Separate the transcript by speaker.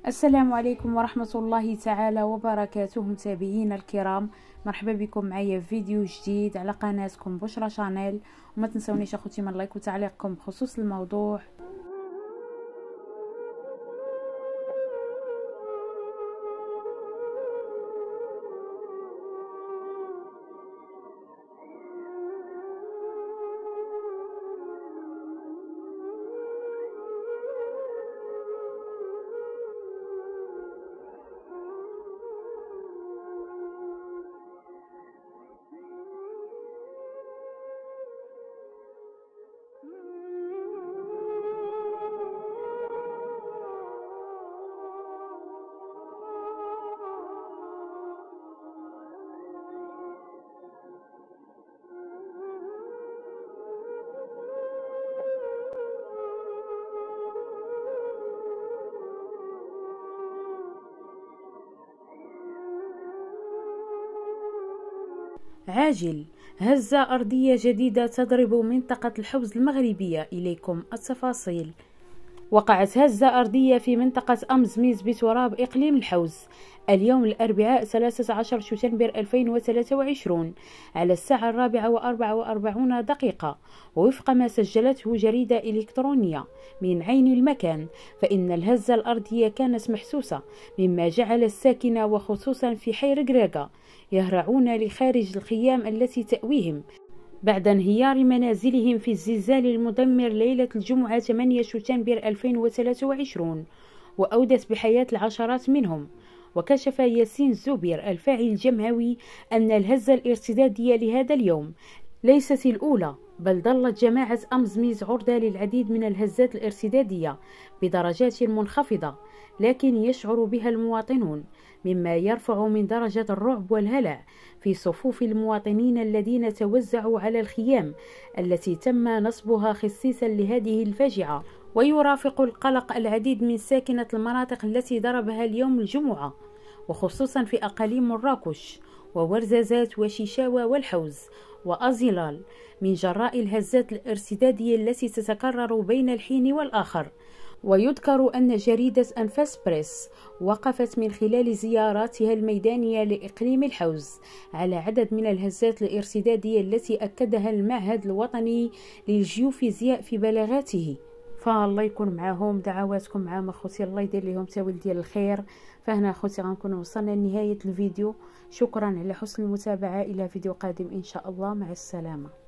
Speaker 1: السلام عليكم ورحمة الله تعالى وبركاته. متابعينا الكرام، مرحبا بكم معايا في فيديو جديد على قناتكم بشرى شانيل. وما تنسونيش اخوتي من لايك وتعليقكم بخصوص الموضوع. عاجل: هزة أرضية جديدة تضرب منطقة الحوز المغربية. إليكم التفاصيل. وقعت هزة أرضية في منطقة أمزميز بتراب إقليم الحوز اليوم الأربعاء 13 شتنبر 2023 على الساعة 4:44 ووفق ما سجلته جريدة إلكترونية من عين المكان، فإن الهزة الأرضية كانت محسوسة، مما جعل الساكنة وخصوصا في حي رقراقة يهرعون لخارج الخيام التي تأويهم بعد انهيار منازلهم في الزلزال المدمر ليلة الجمعة 8 شتنبر 2023 وأودت بحياة العشرات منهم. وكشف ياسين زوبير الفاعل الجمهوي أن الهزة الارتدادية لهذا اليوم ليست الأولى، بل ظلت جماعة أمزميز عرضة للعديد من الهزات الارتدادية بدرجات منخفضة، لكن يشعر بها المواطنون، مما يرفع من درجة الرعب والهلع في صفوف المواطنين الذين توزعوا على الخيام التي تم نصبها خصيصا لهذه الفاجعة. ويرافق القلق العديد من ساكنة المناطق التي ضربها اليوم الجمعة، وخصوصا في أقاليم مراكش وورزازات وشيشاوة والحوز وأزيلال، من جراء الهزات الارتدادية التي تتكرر بين الحين والآخر. ويذكر أن جريدة أنفاس بريس وقفت من خلال زياراتها الميدانية لإقليم الحوز على عدد من الهزات الارتدادية التي أكدها المعهد الوطني للجيوفيزياء في بلاغاته. فالله يكون معاهم، دعواتكم معاهم اخوتي، الله يدير لهم تاويل ديال الخير. فهنا اخوتي غنكون وصلنا لنهاية الفيديو. شكرا على حسن المتابعة، الى فيديو قادم ان شاء الله، مع السلامة.